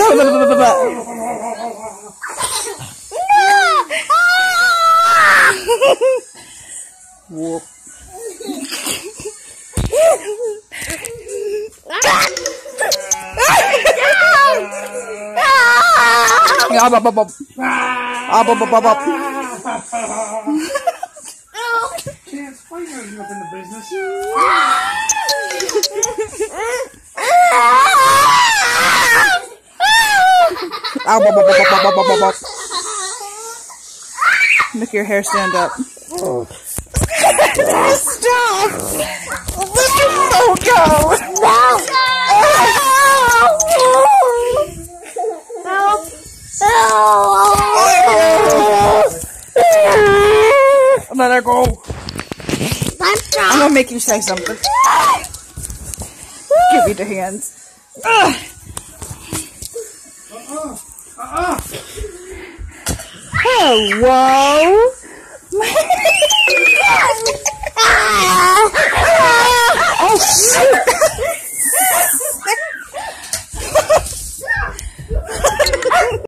Whoop. Chance, why are you up in the business? Make your hair stand up. Stop! Let your phone go! Let her go. I'm gonna make you say something. Give me the hands. Hello. Oh shit!